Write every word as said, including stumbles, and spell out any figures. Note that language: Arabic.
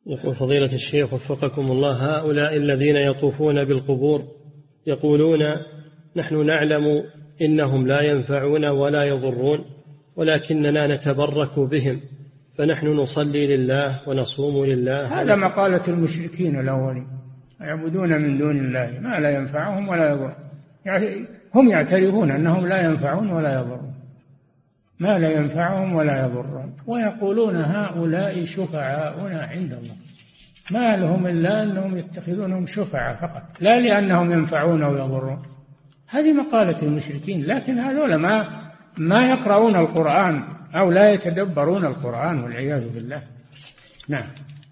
يقول فضيلة الشيخ وفقكم الله، هؤلاء الذين يطوفون بالقبور يقولون نحن نعلم إنهم لا ينفعون ولا يضرون ولكننا نتبرك بهم، فنحن نصلي لله ونصوم لله. هذا مقالة المشركين الأولين، يعبدون من دون الله ما لا ينفعهم ولا يضرون، يعني هم يعترفون أنهم لا ينفعون ولا يضرون، ما لا ينفعهم ولا يضرون، ويقولون هؤلاء شفعاؤنا عند الله، ما لهم إلا أنهم يتخذونهم شفعاء فقط، لا لأنهم ينفعون ويضرون. هذه مقالة المشركين، لكن هذول ما ما يقرؤون القرآن أو لا يتدبرون القرآن والعياذ بالله. نعم.